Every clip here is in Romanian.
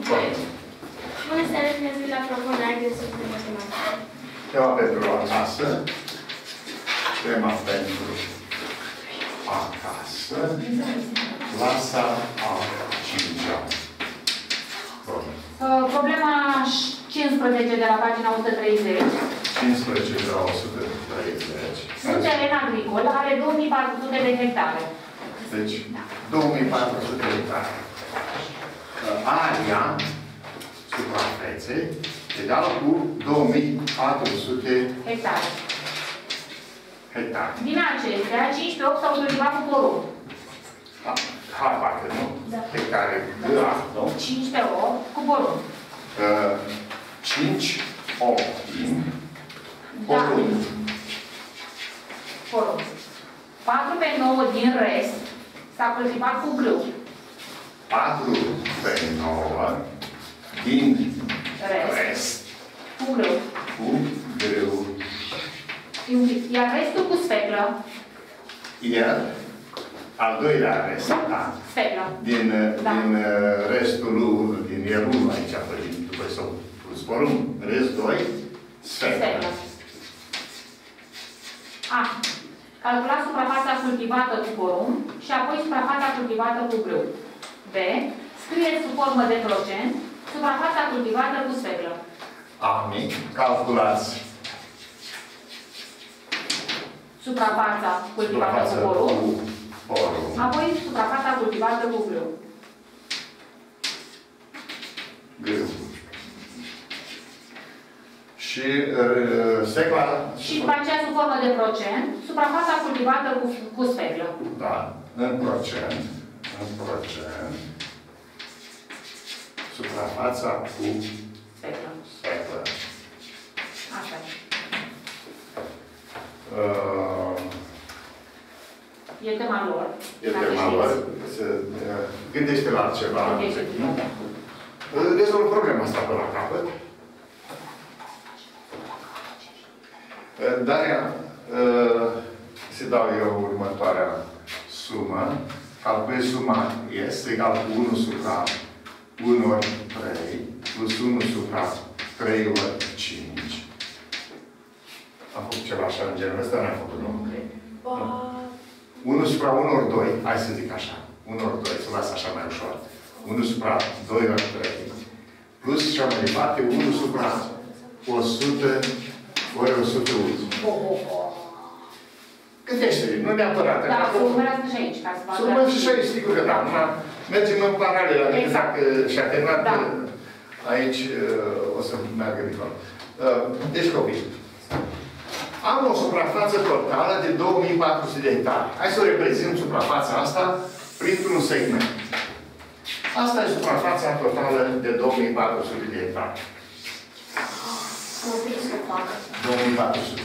Bună seara, bine ați venit la propunere de sus de matematică. Tema pentru acasă. Tema pentru acasă. Clasa a 5-a. Problema 15 de la pagina 130. 15 de la 130. Un teren agricol are 2400 de hectare. Deci, 2400 de hectare. Area suprafeței egală cu 2400 Hectare. hectare. Din acestea, 5 pe 8 s-au cultivat cu porumb. Hai, parcă, nu? Da. Hectare de la, nu? 5 pe 8 cu porumb. 5, 8 din porumb. Porumb. 4 pe 9 din rest s-a cultivat cu grâu. 4 pe 9 din rest Cu grâu. cu grâu. Iar restul cu sfeclă. Iar al doilea rest, da, Sfeclă. din restul lui, din ierul aici, după ce s-au pus porumb, rest 2, sfeclă. A. Calcula suprafața cultivată cu porumb și apoi suprafața cultivată cu grâu. B. Scrie sub formă de procent suprafața cultivată cu sfeclă. Ami, calculați Suprafața cultivată cu porumb, apoi suprafața cultivată cu grâu. Grâu. Și secla... Și după aceea, sub formă de procent, suprafața cultivată cu sfeclă. Da, în procent, suprafața cu sfeclă. Asta e. E tema lor. E tema lor. Gândește la altceva. Rezolv problema asta pe la capăt. Daria, se dau eu următoarea sumă. Calculez suma este egal cu 1 supra 1 ori 3 plus 1 supra 3 ori 5. Am făcut ceva așa în genul ăsta, n-am făcut, nu? 1 supra 1 ori 2, hai să zic așa. 1 ori 2, să las așa mai ușor. 1 supra 2 ori 3 plus și mai departe 1 supra 100 ori 101. Gândește-te, nu neapărat. Da, să urmărească și aici, ca să facă... Să urmărească și aici, sigur că da. Mergem în paralel, adică dacă și-a terminat aici, o să meargă dincolo. Deci, copii, am o suprafață totală de 2400 de hectare. Hai să o reprezint suprafața asta printr-un segment. Asta e suprafața totală de 2400 de hectare. 2400.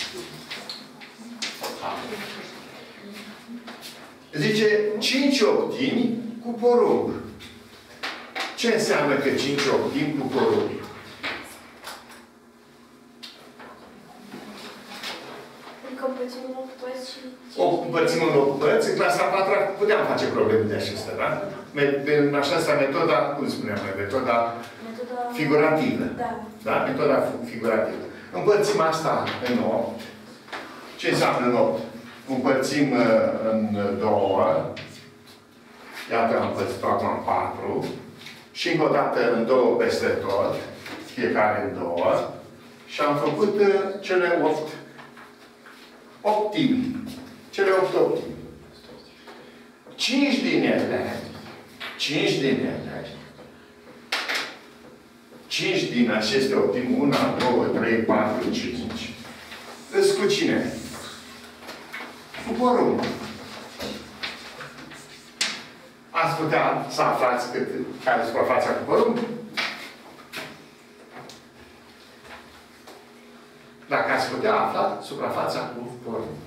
Zice 5 optimi cu porumb. Ce înseamnă că 5 optimi cu porumb? Împărțim în 8 părți. În clasa 4 puteam face probleme de acestea, da? În așa metoda, cum spuneam noi, metoda figurativă. Da? Metoda figurativă. Împărțim asta în 8. Ce înseamnă în 8? Împărțim în 2. Iată, am împărțit acum în 4. Și încă o dată în 2 peste tot. Fiecare în 2. Și am făcut cele 8 optimi. Cele 8 optimi. 5 din ele. 5 din aceste optimi. 1, 2, 3, 4, 5. Îs cu cine? Cu porumb. Ați putea să aflați care e suprafața cu porumb? Dacă ați putea afla suprafața cu porumb.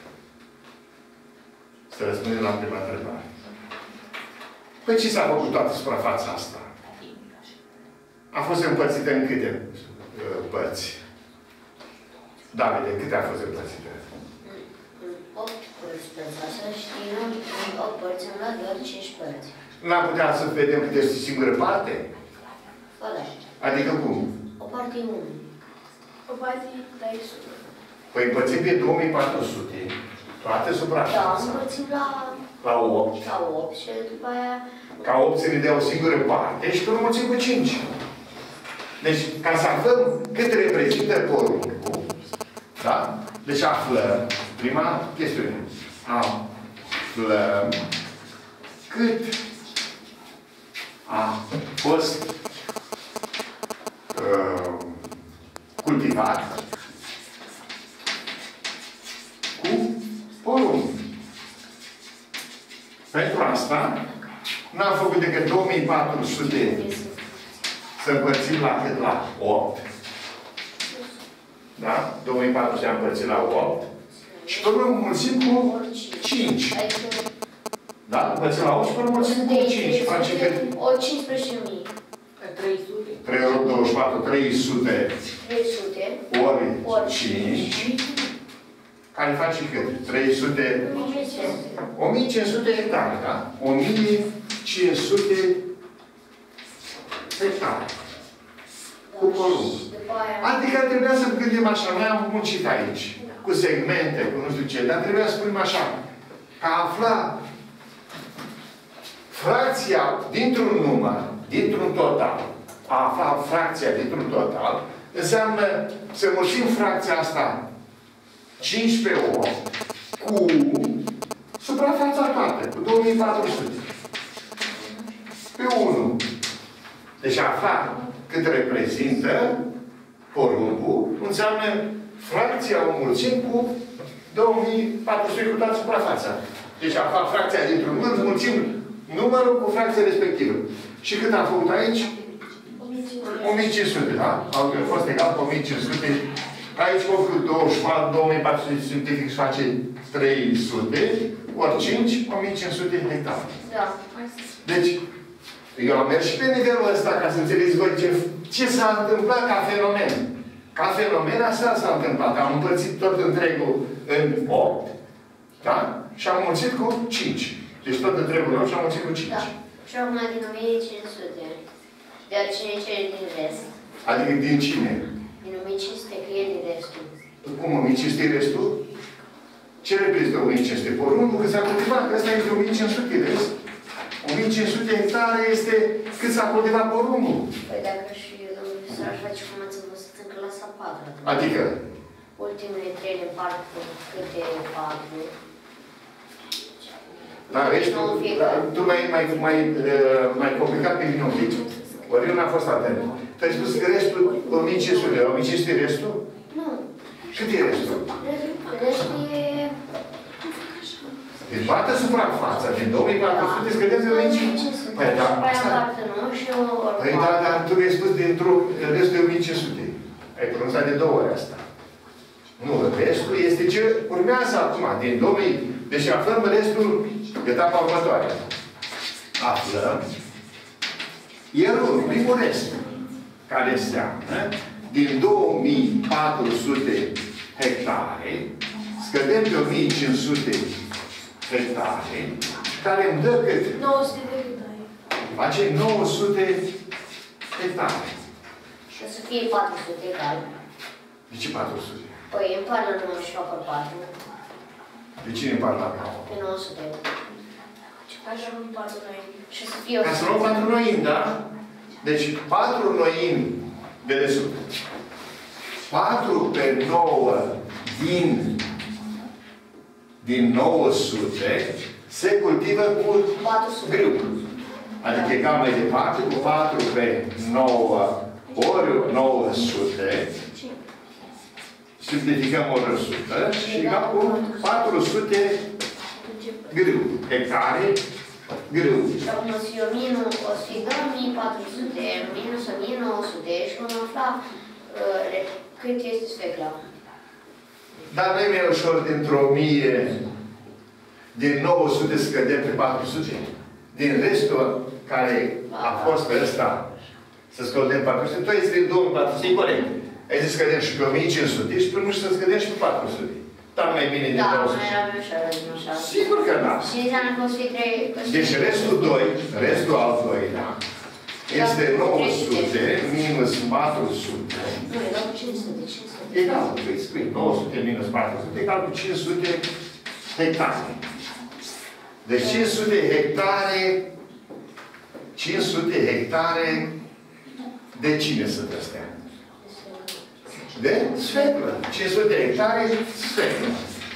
Să răspundem la prima întrebare. Păi ce s-a făcut toată suprafața asta? A fost împărțită în câte părți? Davide, câte a fost împărțită? 8 părți pe față și din 8 părți am luat doar 5 părți. N-am putea să vedem câte este singură parte? Ba da. Adică cum? O parte e 1. O parte da isso. Păi împărțim pe 2400, toate Da, suprafața, împărțim la 8. la 8 și după aia... Ca 8 să ne dea o singură parte și pe mulțim cu 5. Deci, ca să aflăm cât reprezintă porumbul, da? Deci aflăm, prima chestiune, aflăm cât a fost cultivat cu porumb. Pentru asta, n-am făcut decât 2400 să împărțim la cât? La 8. Da? 2400 am împărțit la 8. Și pe urmă mulțim cu 5. Da? Împărțim la 8 și pe urmă mulțim cu 5. Face cât? O 15.000. 300. 3 ori 24, 300 300. ori 5. Care face cât? 300... 1500 hectare, da? 1500 hectare. Cu porumb. Adică trebuia să gândim așa, noi am muncit aici, cu segmente, cu nu știu ce, dar trebuia să spunem așa, că a afla fracția dintr-un număr, dintr-un total, a afla fracția dintr-un total, înseamnă să mulțim fracția asta 5 pe 8 cu suprafața toată, cu 2400. Pe 1. Deci afla cât reprezintă porumbul, înseamnă fracția o mulțim cu 2400 cu toată suprafața. Deci afla fracția dintr-un număr, mulțim numărul cu fracția respectivă. Și cât am făcut aici? 1500, da? Au fost egal cu 1500. Aici am făcut 24, 2400 simplific și face 300, ori 5, 1500 hectare. Da. Deci, eu am mers și pe nivelul ăsta ca să înțelegeți voi ce s-a întâmplat ca fenomen. Ca fenomen asta s-a întâmplat. Am împărțit tot întregul în 8, da? Și am mulțit cu 5. Deci tot întregul 8 și am mulțit cu 5. Da. Și acum din 1500. Dar cine cere din rest? Adică din cine? Din 1500, că e din restul. Cum 1500 e restul? Ce reprezintă 1500? Porumbul că s-a cultivat. Ăsta este 1500 rest. 1500 hectare este cât s-a cultivat porumbul. Păi dacă și domnul profesor aș face cum ați învățat în clasa 4. Adică? Ultimele 3 le împart cu câte 4. Da, restul, da, tu mai complicat pe mine un pic. Ori eu n-am fost atent. Tu ai spus că restul 1500. 1500 e restul? Nu. Cât e restul? Restul e... Deci toată suprafața din 2400 scădem de 1500. Păi da, asta... Păi da, dar tu mi-ai spus dintr-o restul de 1500. Ai pronunțat de 2 ori asta. Nu, restul este ce urmează acum, din 2000. Deci aflăm restul, etapa următoare. Aflăm ierul, primul rest, care înseamnă din 2400 hectare, scădem de 1500 hectare, care îmi dă cât? 900 de hectare. Face 900 hectare. Și o să fie 400 egal. De ce 400? Păi împart la 9 și fac 4. De cine împart la 9? Pe 900. Așa nu 4 noi. Și o să fie Ca să luăm 4 noini, da? Deci 4 noini de desubt. 4 pe 9 din 900 se cultivă cu 400. grâu. Adică egal mai departe, cu 4 pe 9 ori 900. Simplificăm ori 100 și egal cu 400 grâu. Hectare grâu. Și acum o să fie 1400, minus 1900 și vom afla cât este sfecla. Dar nu e mai ușor dintr-o 1000, din 900 scădem pe 400. Din restul care a fost pe ăsta să scădem 400, tot este din 2400, e corect. Aici să scădem și pe 1500 și pe nu să scădem și pe 400. Dar mai bine din 900. Da, mai era așa. Sigur că da. Și înseamnă că o să fie 3... Deci restul 2, restul al doilea, Este 900 minus 400. Nu, egal cu 500. 500. Egal, îi scrii 900 minus 400, egal cu 500 hectare. Deci 500 hectare, 500 hectare, de cine sunt astea? De sfeclă. 500 hectare, sfeclă.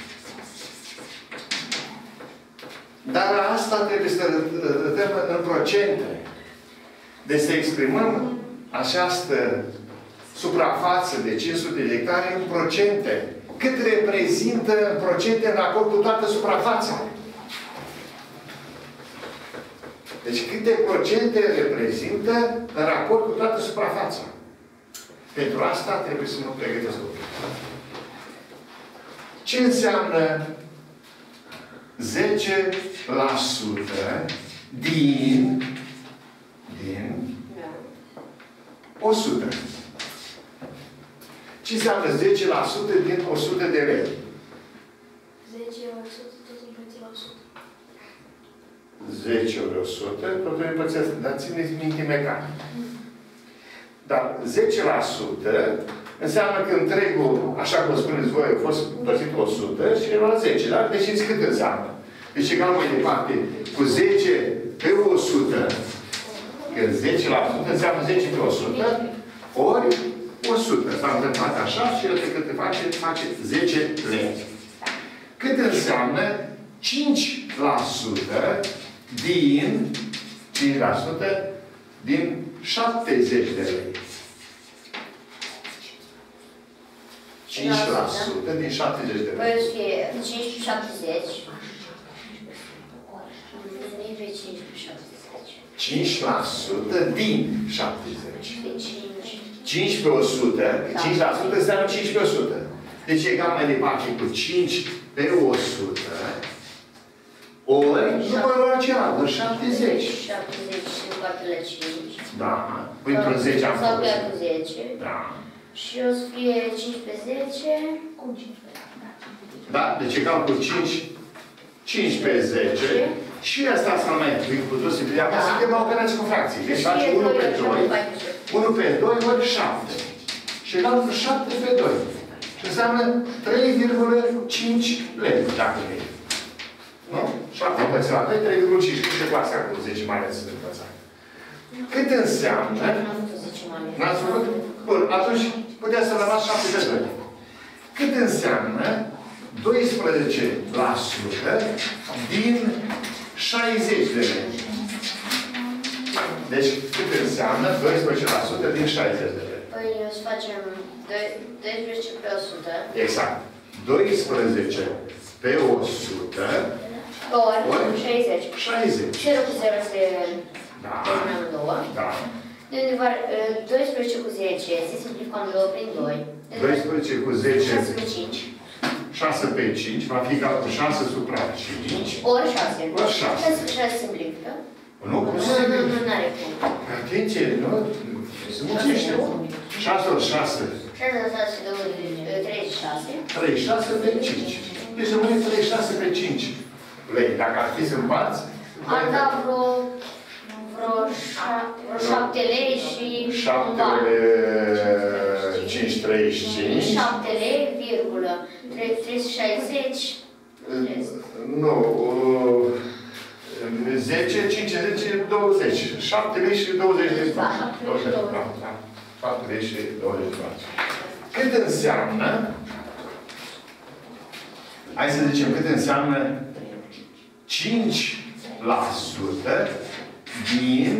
Dar asta trebuie să dăm în procente. Deci să exprimăm această suprafață de 500 de hectare în procente. Cât reprezintă în procente în raport cu toată suprafața? Deci câte procente reprezintă în raport cu toată suprafața? Pentru asta trebuie să mă pregătesc. Ce înseamnă 10% din 100? Ce înseamnă 10% din 100 de lei? 10 ori 100, tot împărțit la 100. 10 ori 100, totul împărțesc, dar țineți minte mecanic. Dar 10% înseamnă că întregul, așa cum spuneți voi, a fost împărțit 100 și era 10, da? Deci știți cât înseamnă? Deci egal mai departe, cu 10 pe 100, că 10% înseamnă 10 pe 100, ori 100. S-a întâmplat așa și el pe cât face 10 lei. Cât înseamnă 5% din 5% din 70 de lei. 5% din 70 de lei. Păi o să fie 5 cu 70. Nu e 5 cu 70. 5% din 70. Pe 5. 5 pe 100. 5% înseamnă 5 pe 100. Deci egal mai departe cu 5 pe 100. Ori, numărul acela, ori 70. 70 și împarte la 5. Da. Pentru 10 am Sau făcut. chiar cu 10. Da. Și o să fie 5 pe 10. Cum 5 pe 10? Da, deci egal cu 5 pe 10. Și asta s-a mai inclus. Acum suntem la operații cu fracții. Deci faci 1 pe 2. 1 pe 2 ori 7. Și egal cu 7 pe 2. Și înseamnă 3,5 lei, dacă vrei. Nu? 7 împărțit la 2, 3,5. Câte clase acum 10 mai ales de învățat? Cât înseamnă? N-ați făcut? Bun, atunci puteți să rămas 7 pe 2. Cât înseamnă 12% din 60 de lei? Deci, cât înseamnă 12% din 60 de lei? Păi o să facem 12 pe 100. Exact. 12 pe 100 ori 60. 60. 0 cu 0 se Da. terminăm 2. Da. De undeva 12 cu 10 se simplificăm 2 prin 2. 12 cu 10. 6 pe 5. 6 pe 5 va fi egal cu 6 supra 5. Ori 6. Ori 6. 6 se simplifică. Nu, cum se Nu are cum. Atenție, nu? Se mulțește. 6 ori 6. 6 ori 6, 36. 36 pe 5. Deci rămâne 36 pe 5 lei. Dacă ar fi să împarți, Ar da vreo 7 lei și 7 5, 35. 7 lei, virgulă, 360. Nu. 10, 5, 10, 20. 7 lei și 20 de bani. 7 lei și 20 de bani. Cât înseamnă? Hai să zicem cât înseamnă 5% din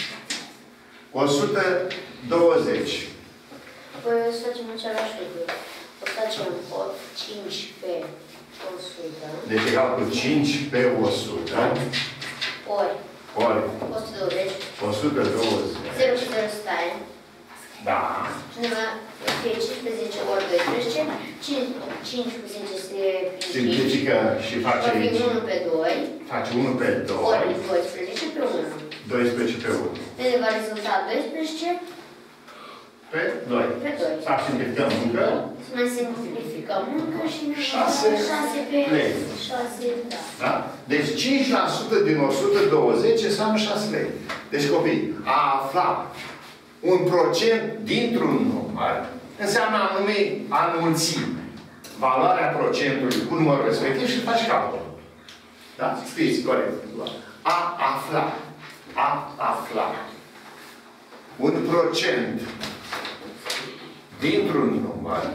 120. Păi o să facem același lucru. O să facem 5 pe 100. Deci egal cu 5 pe 100. Ori Ori 120. 120. 0 cu 0 stai. Da. Și undeva fie 5 pe 10 ori 12. 5 cu 10 se Simplifică și face va fi aici. 1 pe 2. Face 1 pe 2. Ori 12 pe 1. 12 pe 1. De va rezulta 12 Pe 2. Pe 2. Să simplificăm încă. Să mai simplificăm încă și ne 6 pe lei. 6, da. Da? Deci 5% din 120 înseamnă 6 lei. Deci copii, a afla un procent dintr-un număr înseamnă a înmulți valoarea procentului cu numărul respectiv și faci calculul. Da? Scrieți corect. A afla. A afla un procent dintr-un număr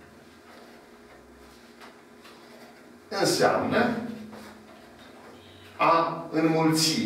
înseamnă a înmulți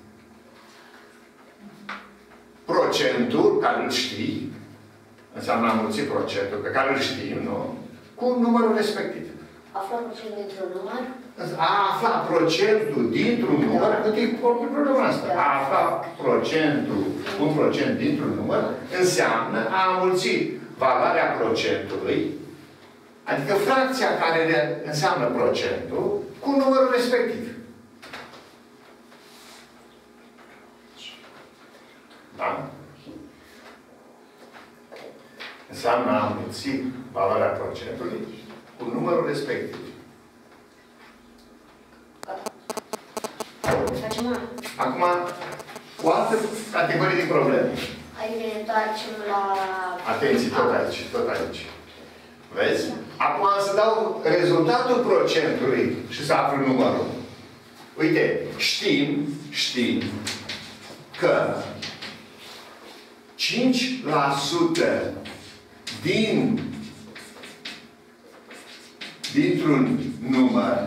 procentul care îl știi, înseamnă a înmulți procentul pe care îl știm, nu? Cu numărul respectiv. Afla procent dintr-un număr? A afla procentul dintr-un număr, cât e problema asta. A afla procentul, un procent dintr-un număr, înseamnă a înmulți valoarea procentului, adică fracția care înseamnă procentul, cu numărul respectiv. Da? Înseamnă a înmulți valoarea procentului cu numărul respectiv. Facem Acum, o altă categorie de probleme. Aici ne întoarcem la... Atenție, tot aici, tot aici. Vezi? Acum să dau rezultatul procentului și să aflu numărul. Uite, știm că 5% dintr-un număr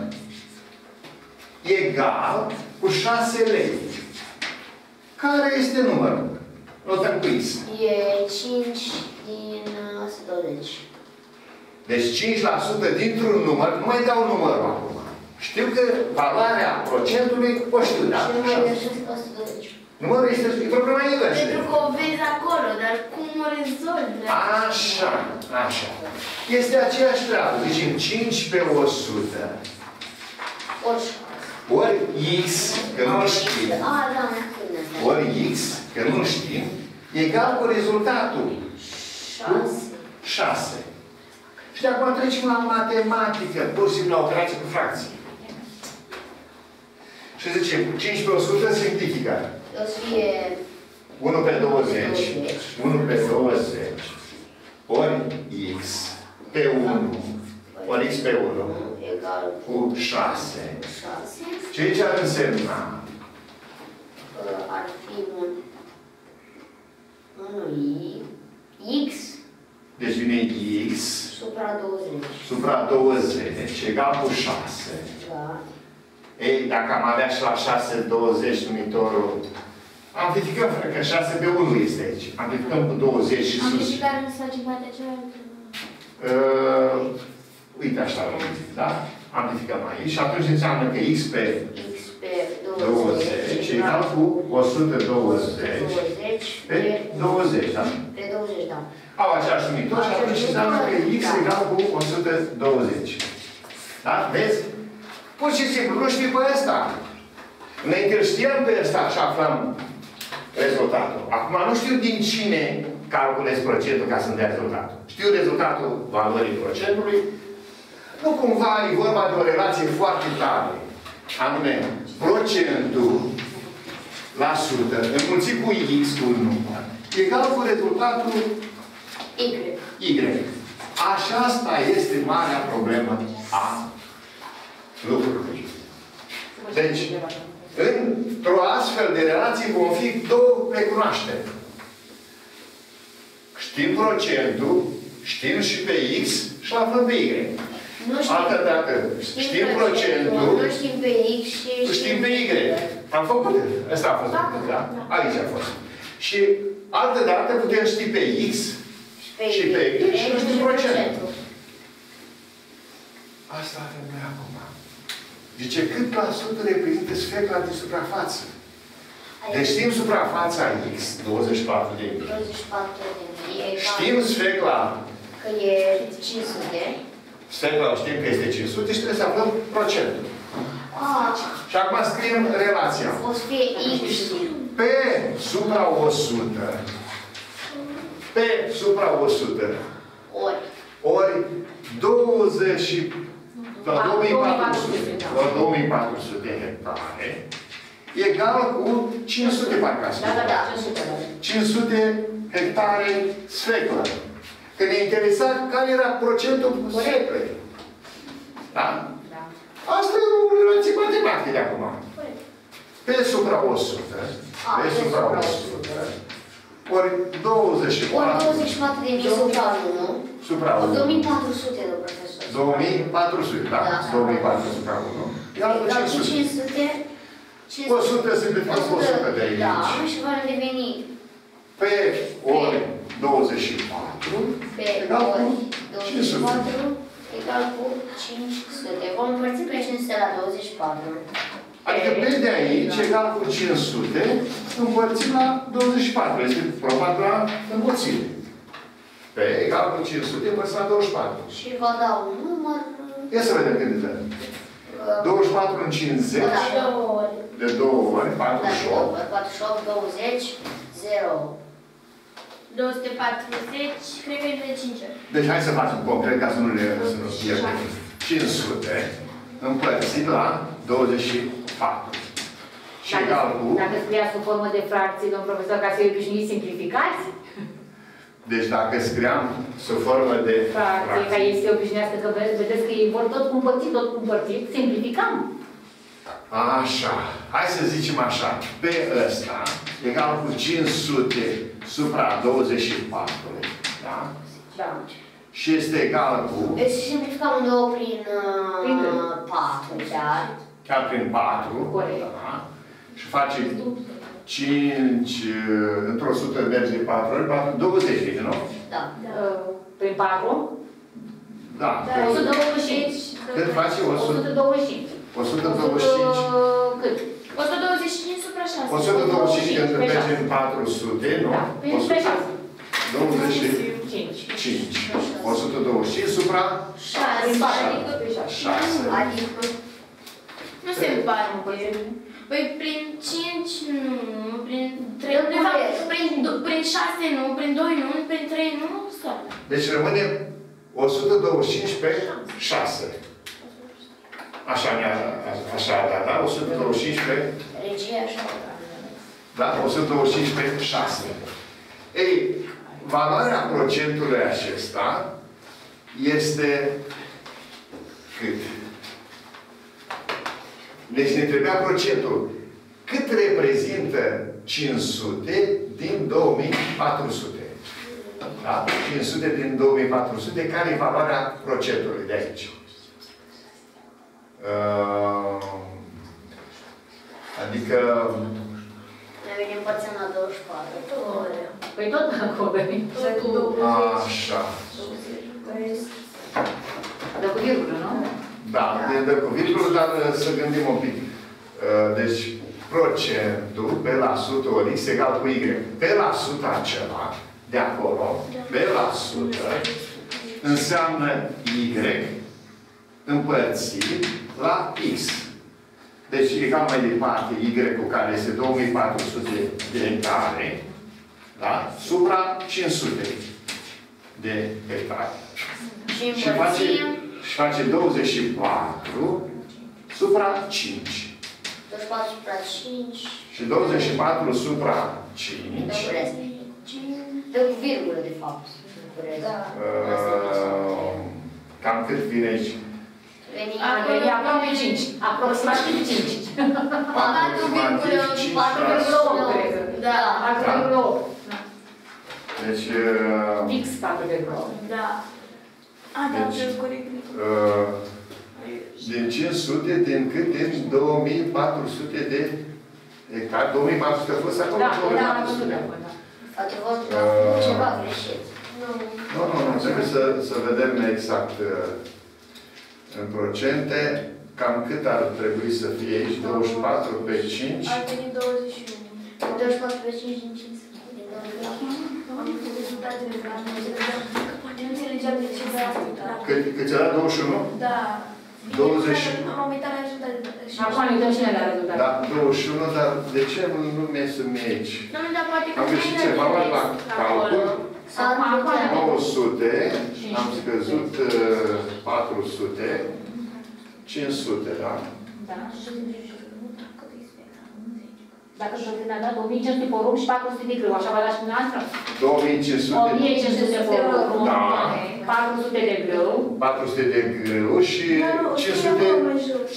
egal cu 6 lei. Care este numărul? Notăm cu X. E 5 din 120. Deci 5% dintr-un număr, nu mai dau numărul acum. Știu că valoarea procentului o știu, da? Și numărul este 120. Numărul este, e problema inversă. Pentru că o vezi acolo, dar cum o rezolvi? Așa, așa. Este aceeași treabă. Zicem 5 pe 100. Ori X, că nu știm. Ori X, că nu știm, egal cu rezultatul. 6. Și de acum trecem la matematică, pur și simplu la operație cu fracții. Și zicem, 5 pe 100 simplifică. O să fie 1 pe 20. 1 pe 20. Ori X pe 1. Ori X pe 1. egal Cu 6. 6. Ce ar însemna? Ar fi un X Deci vine X supra 20. supra 20 egal cu 6. Da. Ei, dacă am avea și la 6, 20 numitorul, amplificăm, că 6 pe 1 este aici. Amplificăm cu 20 și sus. Amplificarea nu se face în partea cealaltă. Uite așa, da? Amplificăm aici și atunci înseamnă că X pe 20 egal cu 120 pe 20, da? Pe 20, da. Au aceeași numitor și atunci înseamnă că X egal cu 120. Da? Vezi? Pur și simplu, nu știi pe ăsta. Înainte îl știam pe ăsta și aflam rezultatul. Acum nu știu din cine calculez procentul ca să-mi dea rezultatul. Știu rezultatul valorii procentului. Nu cumva e vorba de o relație foarte tare. Anume, procentul la sută înmulțit cu X cu un număr egal cu rezultatul Y. Așa asta este marea problemă a lucrurilor. Deci, într-o astfel de relație vom fi două recunoașteri. Știm procentul, știm și pe X și la aflăm pe Y. Altă dată, știm procentul, nu știm pe X și știm pe Y. Am făcut. Asta a fost. Da? Aici a fost. Și altă dată putem ști pe X și pe Y și nu știm procentul. Asta avem noi acum. Zice, cât la sută reprezintă sfecla de suprafață? Deci știm suprafața X, 24 de mii. 24 de mii. Știm sfecla. Că e 500. Sfecla știm că este 500 și trebuie să aflăm procentul. Și acum scriem relația. O să fie X. Pe supra 100 Pe supra 100 Ori. 20 la 2400 da. la 2400 de hectare egal cu 500 parcă ați spus. Da. 500 hectare sfeclă. Că ne interesa care era procentul sfeclă. Da? Da. Asta e o relație matematică de acum. Pe supra 100, pe supra 100, ori 24. Ori 24 de mii supra 1. Supra 1. Ori 2400 de profesor. 2400, da? 2400 supra 1. Iar cu 500. 100 simplificat cu 100 de aici. Da, și va deveni pe ori 24 pe egal cu ori 500. 24 egal cu 500. Vom împărți pe 500 la 24. Adică pe de aici, egal cu 500, împărțim la 24. Este probat la înmulțire. Pe egal cu 500, împărțim la 24. Și va da un număr... Ia să vedem cât dă. 24 în 50, de 2 ori, 48. 48, 20, 0. 240, cred că e de 5 ori. Deci hai să facem concret ca să nu pierdem. 500 împărțit la 24. Și egal cu... Dacă scria sub formă de fracții, domn profesor, ca să-i obișnuiți simplificați? Deci dacă scriam sub formă de Fracții, ca ei se obișnuiască, că vedeți că ei vor tot cu împărțit, simplificăm. Așa. Hai să zicem așa. Pe ăsta, egal cu 500 supra 24. Da? Da. Și este egal cu... Deci simplificăm undouă prin 4, da? Chiar prin 4. Corect. Da? Și face 5, într-o 100 merge 4 ori, 4, 20, nu? Da. Prin 4? Da. 125. Cât face 125. 125. Cât? 125 supra 6. 125 când merge în 400, nu? Da, pe 6. 25. 125 supra 6. Adică 6. Adică... nu se împarte. Păi prin 5 nu, prin 3, de fapt, prin 6 nu, prin 2 nu, prin 3 nu, sau? Deci rămâne 125 pe 6. Așa, da? 125 pe... Regie așa. Da? 125 pe 6. Ei, valoarea procentului acesta este cât? Deci ne trebuia procentul. Cât reprezintă 500 din 2400? Da? 500 din 2400, care e valoarea procentului de aici? Adică... Noi venim împărțim la 24. Păi tot acolo. Așa. Dă cu virgulă, nu? Da, dă cu virgulă, dar să gândim un pic. Deci, procentul pe la 100 ori x egal cu y. Pe la 100 acela, de acolo, pe la 100, înseamnă y împărțit la x. Deci, egal mai departe, y cu care este 2400 de hectare, da? Supra 500 de hectare. Și împărțim... Și face 24 supra 5. 24 supra 5. Și 24 supra 5. Dă cu virgulă, de fapt. Da. Cam cât vine aici? Veni aproape 5. Aproximativ 5. 4,8, cred. Da. 4,8. Deci... Fix 4,8. Da. Da, trebuie corect. Din 500, din cât? Din 2400 de hectare. 2400 a fost acolo? Da, 2400. Poate vă ceva greșit. Nu, trebuie să vedem exact în procente cam cât ar trebui să fie aici. 24 pe 5. Ar veni 21. 24 pe 5 din 5. Am făcut rezultatele de la noi. Poate nu înțelegeam de ce s-a uitat. Cât era 21? Da. 20. Am uitat la rezultate. Acum ne uităm și noi la rezultate. Da, 21, dar de ce nu mi-e să-mi aici? Nu, dar poate că Am nu găsit ai ceva la acolo. calcul? Sau 100, am scăzut 400, 500, da? Da. Dacă ne-a dat 2500 porumb și 400 de grâu, așa vă dați dumneavoastră? 2500. 1500 de porumb, Da. 400 de grâu. 400 de grâu și 500. Și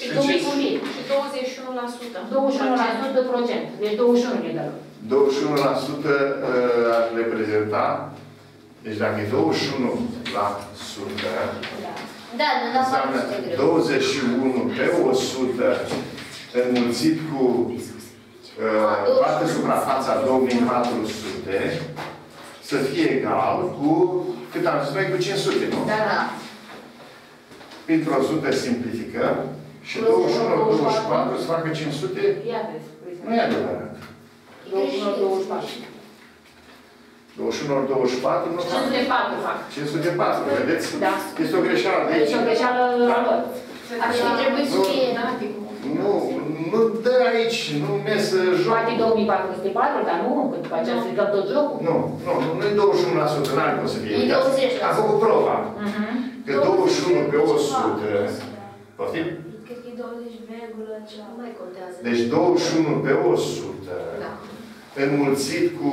21%. 21% procent. Deci 21 ne dă. 21% ar reprezenta. Deci dacă e 21%, Da, ne dau înseamnă 400 de grâu. 21 pe 100 înmulțit cu toată suprafața 2400 să fie egal cu, cât am zis noi, cu 500, nu? Da, da. Printr-o 100 simplificăm și 21 ori 24 să facă 500. Ia vezi. Nu e adevărat. 21 ori 24. 21 ori 24 nu fac. 504 fac. 504, vedeți? Da. Este o greșeală de Deci aici. o greșeală la lor. Așa trebuie să fie. Nu dă aici, nu mesă joc. Poate 2404, dar nu, că după aceea stricăm tot jocul. Nu e 21%, n-are cum să fie. E 20%. Am făcut prova. Că 21 pe 100, poftim? Cred că e 20, ceva. Nu mai contează. Deci 21 pe 100, înmulțit cu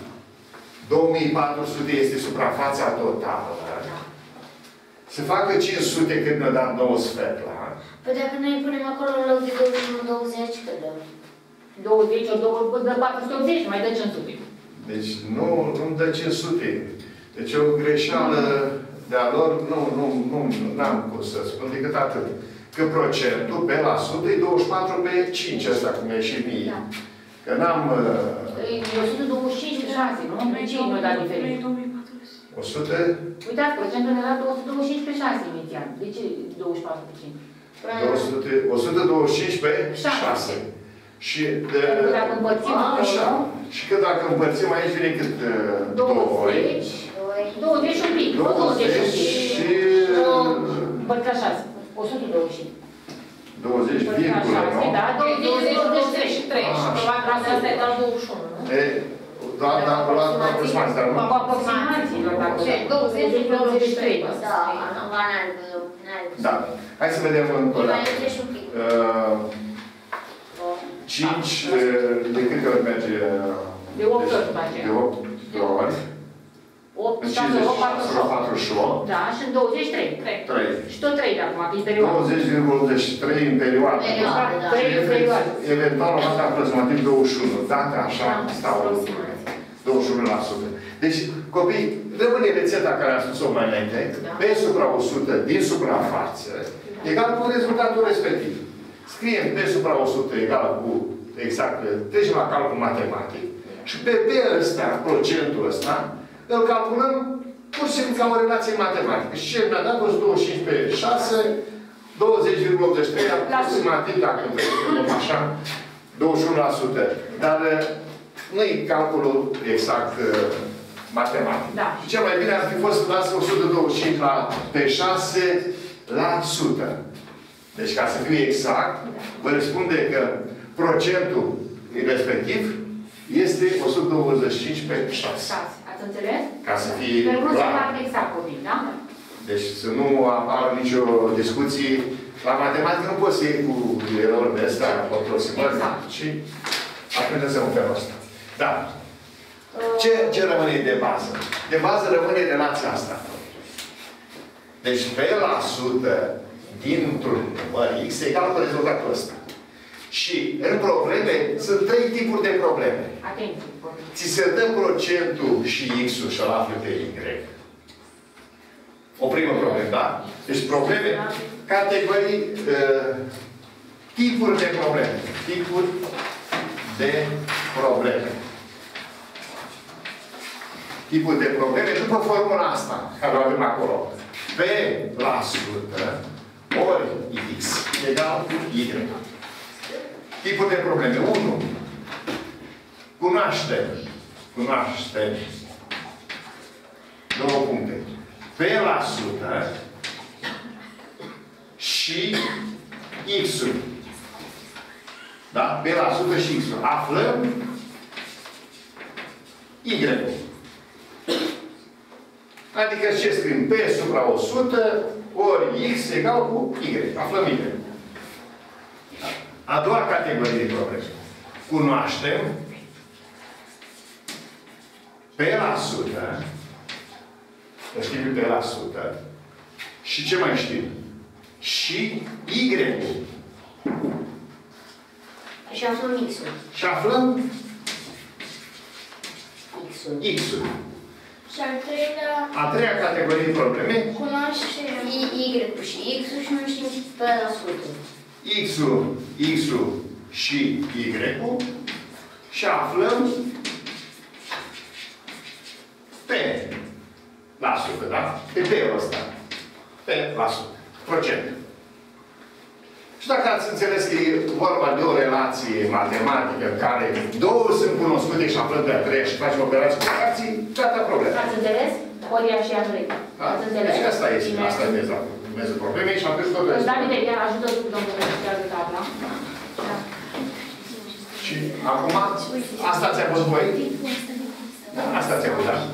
2400 este suprafața totală. Să facă 500 când ne-a dat 9 sfetla. Păi dacă noi punem acolo în loc de 21-20, cât dăm? 20 ori 2, dă 480, mai dă 500. Deci nu-mi dă 500. Deci o greșeală de-a lor, n-am cum să spun decât atât. Că procentul pe la 100 e 24 pe 5, ăsta cum e și mie. Da. Că n-am... E 125 pe 6, nu? De ce nu da diferit? 100? Uitați, procentul ne-a dat 225 pe 6 inițial. De ce 24 pe 5? 125 pe 6. Și dacă împărțim așa. Și că dacă împărțim aici vine cât 2. 20 un pic. 20 și... Împărțit la 6. 125. 20 virgulă, nu? Da, 23. Și probabil asta e egal 21, nu? Da, aproximație, dar nu? Cu aproximații, dacă... 20, 23. Da, n-are. Da. Hai să vedem încă o dată. Mai treci un pic. 5, de câte ori merge? De 8 ori după aceea. De 8 ori. 8, În 6, 8, 48. 48. Da, și în 23. 3. Și tot 3 de acum, că e perioadă. 20,83 în perioadă. 3 în perioadă. Eventual, o dată aproximativ 21. Dacă așa stau lucrurile. 21%. Deci, copii, rămâne rețeta care am spus-o mai înainte, pe supra 100 din suprafață, egal cu rezultatul respectiv. Scriem pe supra 100 egal cu, exact, trecem la calcul matematic și pe ăsta, procentul ăsta, îl calculăm pur și simplu ca o relație matematică. Și ce mi-a dat 125 pe 6, 20,83, aproximativ, dacă vrem așa, 21%. Dar nu e calculul exact matematic. Da. Și cel mai bine ar fi fost să dați 125 pe 6 la 100. Deci, ca să fiu exact, vă răspunde că procentul respectiv este 125 pe 6. Ați înțeles? Ca să fie Pentru că clar. se fac exact copii, da? Deci să nu apară nicio discuție. La matematică nu poți să iei cu erori de astea aproximări, exact. Și atunci să în felul ăsta. Da. Ce rămâne de bază? De bază rămâne relația asta. Deci pe la 100 dintr-un număr X egal cu rezultatul ăsta. Și în probleme sunt 3 tipuri de probleme. Atenție. Ți se dă procentul și X-ul și-l afli pe Y. O primă problemă, da? Deci probleme, categorii, tipuri de probleme. Tipuri de probleme. Tipuri de probleme după formula asta, care o avem acolo. P la 100 ori X egal cu Y. Tipuri de probleme. 1. Cunoaștem. Două puncte. P la 100 și X-ul. Da? P la 100 și X-ul. Aflăm Y-ul. Adică ce scriem? P supra 100 ori X egal cu Y. Aflăm Y. A doua categorie de probleme. Cunoaștem P la sută. Știm P la sută. Și ce mai știm? Și Y-ul. Și aflăm X-ul. Și aflăm X-ul. X-ul. Și al treilea, A treia categorie de probleme. cunoaștem Y-ul și X-ul și nu știm P la sută. X-ul și Y-ul. Și aflăm P la sută, da? Pe P-ul ăsta. P la sută. Procent. Și dacă ați înțeles că e vorba de o relație matematică în care două sunt cunoscute și aflăm pe a treia și facem operații cu fracții, gata problema. Ați înțeles? Ori ea și ea trei. Da? Ați înțeles? Deci asta este. Bine. Asta e mezul problemei și atunci tot restul. Davide, iar ajută domnul Răzcează tabla. Da. Și acum, asta ți-a fost voi? Da, asta ți-a fost, da?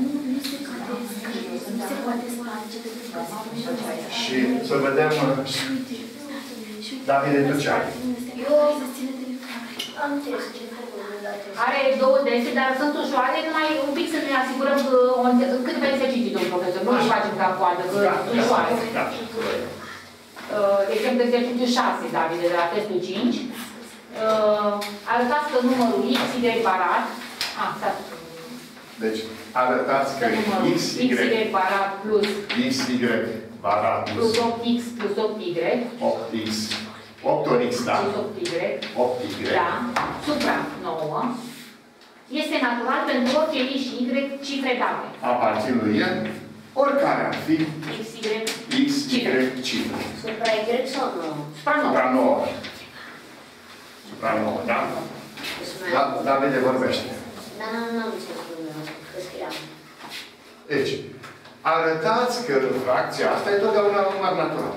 Nu se poate sparge. Și să vedem, Davide, tu ce ai? Eu am înțeles ce Are două dese, dar sunt ușoare, numai un pic să ne asigurăm că câteva exerciții, domnul profesor, nu își facem ca coadă, că sunt ușoare. De exemplu, exercițiul 6, Davide, de la testul 5. Arătați că numărul x, y barat, Deci, arătați că x, y barat plus XY barat plus 8x plus 8y 8x, 8 ori x, da? plus 8y, 8y. da, supra 9, este natural pentru orice x și y cifre date. Aparțin lui el, oricare ar fi X, y, x, y, cifre. Supra Y sau nu? supra 9. Supra 9. Supra 9, da? Da, Davide vorbește. Da, n-am înțeles dumneavoastră, că scriam. Deci, arătați că fracția asta e totdeauna un număr natural.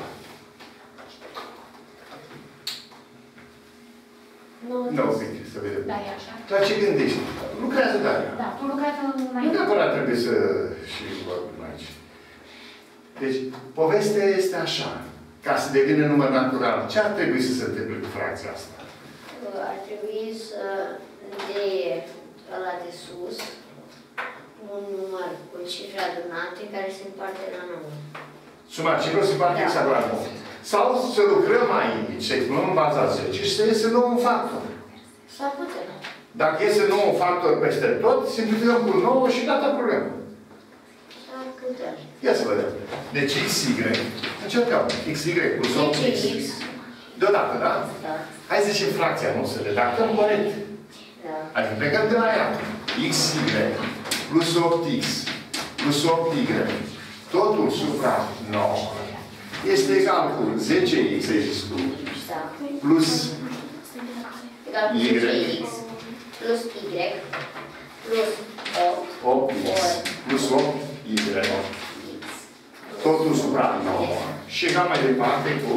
Nu, uite, să vedem. Da, e așa. La ce gândești? Lucrează, Daria. Da, tu lucrează Nu înainte. neapărat trebuie să și vorbim aici. Deci, povestea este așa. Ca să devină număr natural, ce ar trebui să se întâmple cu fracția asta? Ar trebui să de ăla de sus un număr cu cifre adunate care se împarte la 9. Suma cifrelor se împarte exact la 9. Sau să lucrăm aici, să exprimăm în baza 10 și să iese nou un factor. S-ar putea. Dacă iese nou un factor peste tot, simplificăm cu 9 și gata problemă. S-ar putea. Ia să vedem. Deci XY, încercăm. XY plus 8X. Deodată, da? Da. Hai să zicem fracția, nu să redactăm corect. Da. Adică plecăm de la ea. XY plus 8X plus 8Y totul supra 9 este egal cu 10X, să zis tu, Da. plus Egal cu Y. 10X plus Y plus 8 8X plus 8Y totul supra 9 și egal mai departe cu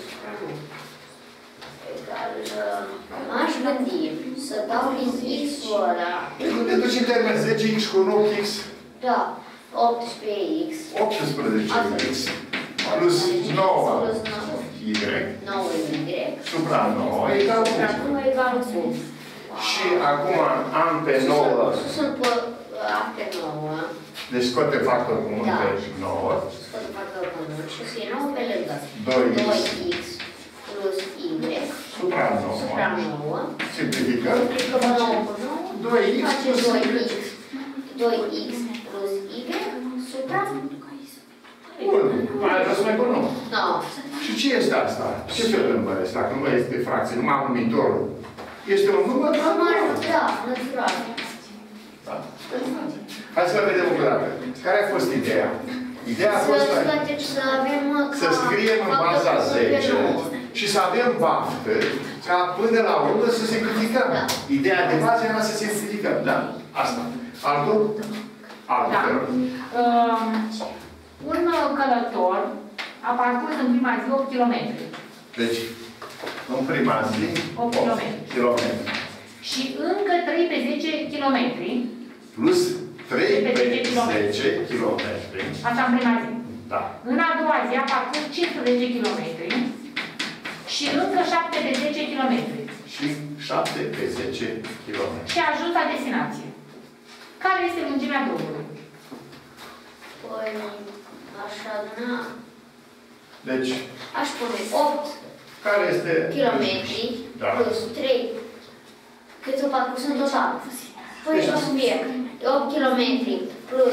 egal, m-aș gândi să dau din X-ul ăla, nu te duci în termen 10X cu 8X da, 18X 18X plus 9 plus Y 9Y supra 9 egal cu nu egal cu. și acum am pe 9 Sunt pe 9. deci scoate factor comun Da. pe 9 Scoate factor comun și să iei 9 pe lângă. 2X 2X plus Y supra 9 supra 9. simplificăm Multiplicăm 9 cu 9. 2X Face plus 2X. 2X plus Y supra 1. Mai răs mai bun, nu? 9. Și ce este asta? Ce fel de număr este? Dacă nu mai este fracție, numai numitorul. Este un număr natural. Da, natural. Da. Hai să vedem o dată. Care a fost ideea? Ideea a fost Să avem să scriem în baza 10 și să avem baftă ca până la urmă să simplificăm. Da. Ideea de bază era să simplificăm. Da? Asta. Altul? Altul. Da. Un călător a parcurs în prima zi 8 km. Deci, în prima zi, 8 km. Și încă 3 pe 10 km. Plus 3 pe 10 km. Așa în prima zi. Da. În a doua zi a parcurs 15 km și încă 7 pe 10 km. Și 7 pe 10 km. Și a ajuns la destinație. Care este lungimea drumului? Păi, așa, da. Deci, Aș pune 8 care este... kilometri Da. plus 3. Cât o parcurs în total? Păi, și subiect. 8 km plus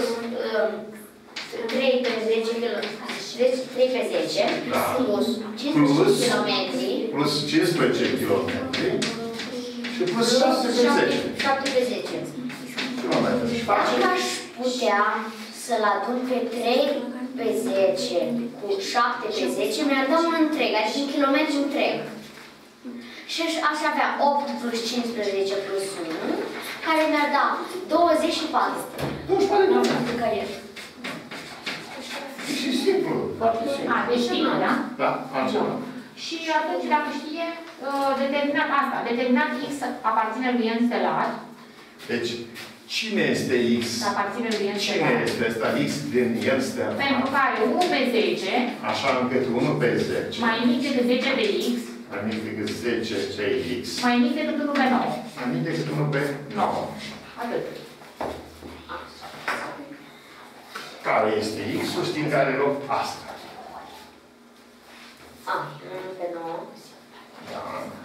3 pe 10 km. Deci 3 pe 10 Da. plus 15 km. Plus 15 km. Și plus 7 pe 10. 7 pe 10. km. Și face... Dacă aș putea să-l adun pe 3 pe 10 cu 7 pe 10, mi-ar da un întreg, adică un kilometru întreg. Și aș avea 8 plus 15 plus 1, care mi-ar da 24. 24 km. Care Și simplu. A, deci știm, da? Da, altceva. Și atunci, dacă știe, determinat asta, determinat X aparține lui N stelar. Deci, cine este X? Aparține lui N Cine stelar. este ăsta X din el stelar? Pentru care 1 pe 10, Așa încât 1 pe 10. mai mic decât 10 pe X, Mai mic decât 10 pe X. mai mic decât 1 pe 9. Mai mic decât 1 pe 9. Atât. Care este X-ul? Știm care are loc asta. A, 1 pe 9. Da.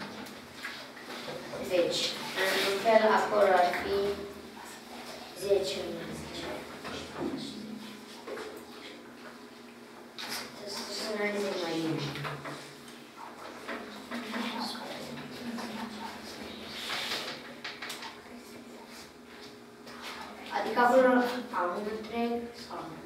Deci, într-un fel, acolo ar fi 10 minute. Să analizăm mai bine. Adică acolo am un întreg sau nu?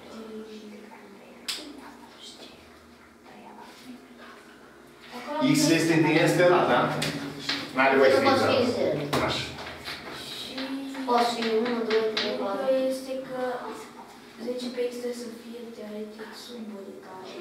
X este din este ăla, da? N-are voie să fie Poți fi zero. 0. Așa. Poți fi 1, 2, 3, 4. Ideea este că 10 pe X trebuie să fie teoretic sub unitare.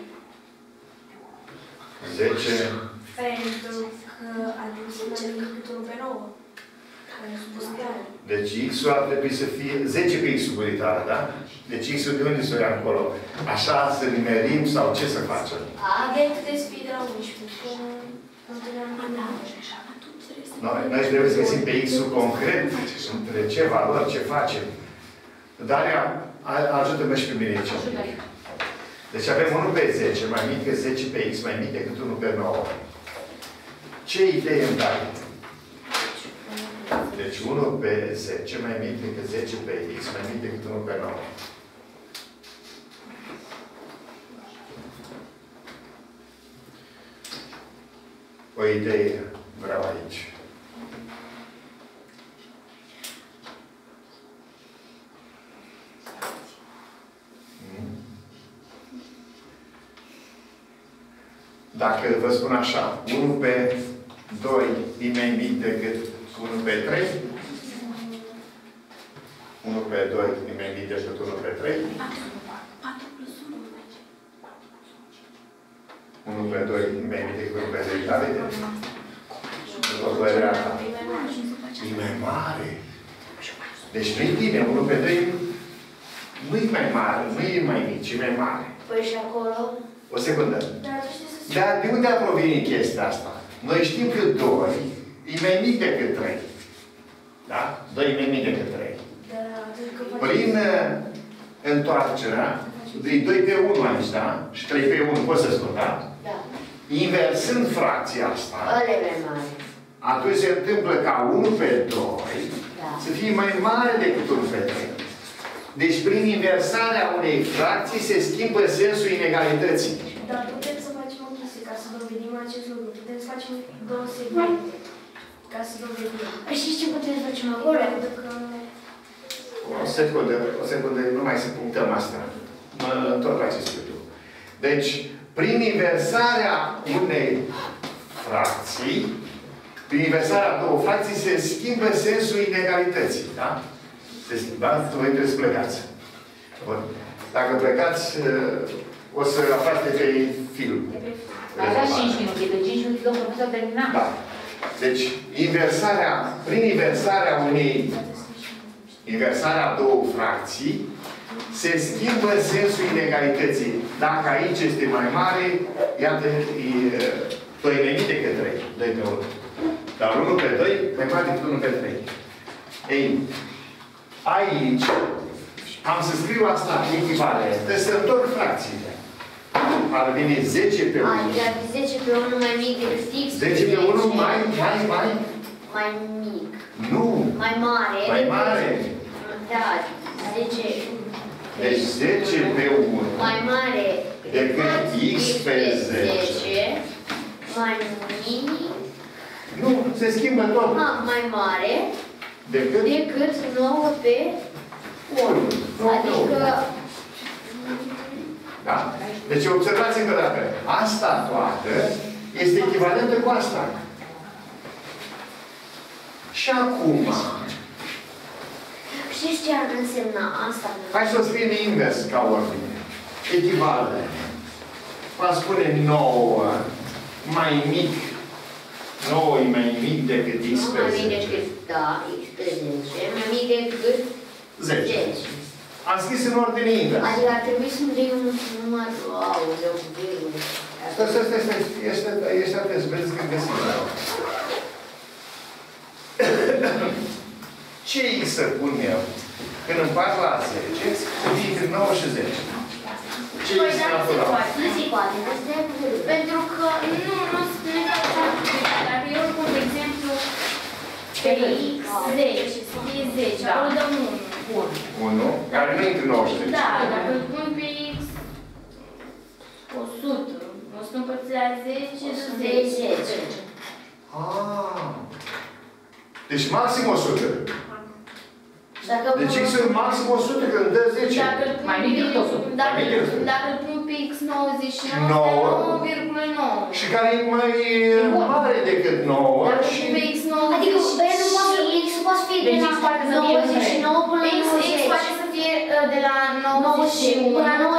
10. Pentru că adică mai mic decât 1 pe 9. Care e sub unitare. Deci X-ul ar trebui să fie 10 pe X-ul unitară, da? Deci X-ul de unde să o ia încolo? Așa să nimerim sau ce să facem? Avem trebuie să fie de la 11 până întotdeauna. Noi trebuie să găsim pe X-ul concret, între ce valori, ce facem. Daria, ajută-mă și pe mine aici. Deci avem 1 pe 10, mai mic decât 10 pe X, mai mic decât 1 pe 9. Ce idee îmi dai? Deci 1 pe 10, mai mic decât 10 pe X, mai mic decât 1 pe 9. O idee vreau aici. Dacă vă spun așa, 1 pe 2 e mai mic decât 1 pe 3, 1 pe 2 e mai mic decât 1 pe 3, 1 pe 2 e mai mic decât 1 pe 3, da, vedeți? E mai mare. Deci nu-i bine, 1 pe 2 nu-i mai mare, nu e mai mic, e mai mare. Păi și acolo? O secundă. Dar tu știi să Dar de unde a provenit chestia asta? Noi știm că 2 e mai mic decât 3. Da? 2 e mai mic decât 3. Prin întoarcerea, de 2 pe 1 aici, da? Și 3 pe 1 poți să spun, da? Da. Inversând fracția asta, Ăla e mai mare. atunci se întâmplă ca 1 pe 2 Da. să fie mai mare decât 1 pe 3. Deci prin inversarea unei fracții se schimbă sensul inegalității. Dar putem să facem o chestie ca să dovedim acest lucru. Putem să facem două segmente. Ca să dovedim. Păi și ce putem să facem acolo? Pentru că... O secundă, nu mai să punctăm asta. Mă întorc la acest lucru. Deci, prin inversarea unei fracții, prin inversarea două fracții, se schimbă sensul inegalității. Da? Se schimbă, da? Voi trebuie să plecați. Bun. Dacă plecați, o să aflați pe film. Avea 5 minute, de 5 minute domnul profesor termina. Da. Deci, prin inversarea inversarea a două fracții, se schimbă sensul inegalității. Dacă aici este mai mare, iată, 2 mai mic decât 3. 2 pe 1. Dar 1 pe 2 mai mare decât 1 pe 3. Ei, aici am să scriu asta echivalentă, să întorc fracțiile. Ar veni 10 pe 1. Adică 10 pe 1 mai mic decât x pe 10 pe 1 mai mic. Nu. Mai mare. Mai mare. Da, 10. Deci 10 pe 1. Mai mare decât x pe 10. Mai mic. Nu, se schimbă tot. Mai mare decât 9 pe 1. Adică... Da? Deci observați încă o dată. Asta toată este echivalentă cu asta. Și acum... Știți ce ar însemna asta? Hai să o scriem invers ca ordine. Echivalent. Va spune 9 mai mic. 9 e mai mic decât x pe 10. Mai mic decât, da, x pe 10. Mai mic decât 10. Am scris în ordine invers. Adică ar trebui să-mi dai un număr, aoleu, cu virgulă. Stai. Ești atent, să vedeți când găsim. Ce x să pun eu? Când împart la 10, să fie între 9 și 10. Ce x natural? Nu se poate, pentru că nu spune că dacă eu îl pun, de exemplu, pe x 10, să fie 10, acolo dăm 1. 1, care nu intră 9 și 10. Da, dacă îl pun pe x 100, o să împărți la 10, de 10. Deci maxim 100. Deci x-ul maxim 100, că îmi dă 10. Mai mic decât 100. Dacă îl pun pe x 99, 9,9. Și care e mai mare decât 9. Dacă îl pun pe x 90. Adică x-ul poate fi de la 99 până la 90. X poate să fie de la 91 până la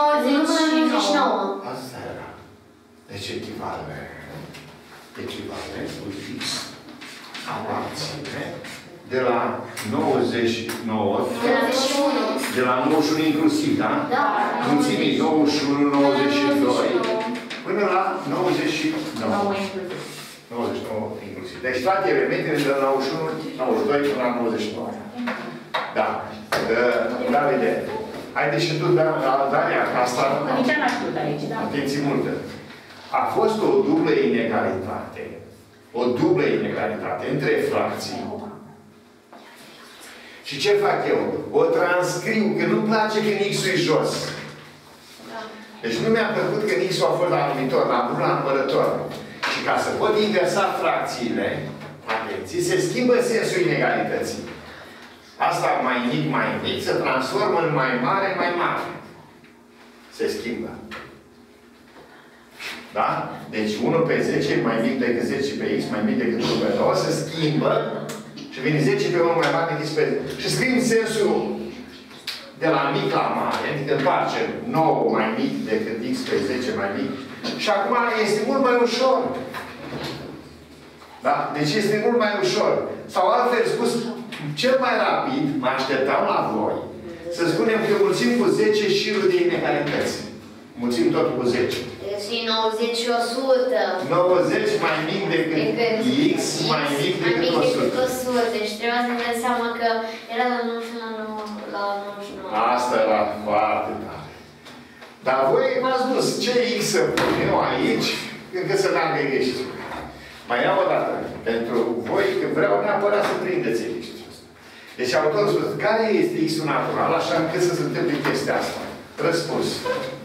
99. Asta era. Deci echivalent cu x aparține de la 99, de la 91 inclusiv, da? Da. Mulțimii 91, 92, până la 99. 99 inclusiv. Deci toate elementele de la 91, 92 până la 99. Da. Davide, haideți și tu, Daria, ca asta... Nici n-a știut aici, da. Atenție multă. A fost o dublă inegalitate. O dublă inegalitate între fracții. Și ce fac eu? O transcriu, că nu-mi place când x-ul e jos. Deci nu mi-a plăcut când x-ul a fost la numitor, l-am pus la numărător. Și ca să pot inversa fracțiile, atenție, se schimbă sensul inegalității. Asta mai mic, se transformă în mai mare. Se schimbă. Da? Deci 1 pe 10 mai mic decât 10 pe x, mai mic decât 1 pe 9, se schimbă și vine 10 pe 1 mai mare decât x pe 10. Și scriem sensul de la mic la mare, adică întoarcem 9 mai mic decât x pe 10 mai mic. Și acum este mult mai ușor. Da? Deci este mult mai ușor. Sau altfel spus, cel mai rapid, mă așteptam la voi, să spunem că mulțim cu 10 șirul de inegalități. Mulțim totul cu 10. Deci 90 și 100. 90 mai mic decât x, mai mic decât 100. Deci trebuia să ne dăm seama că era la 99 la 99. Asta era foarte tare. Dar voi v-ați dus ce x să pun eu aici, încât să n-am greșit. Mai iau o dată. Pentru voi, că vreau neapărat să prindeți chestia asta. Deci autorul spus, care este x-ul natural, așa încât să se întâmple chestia asta? Răspuns.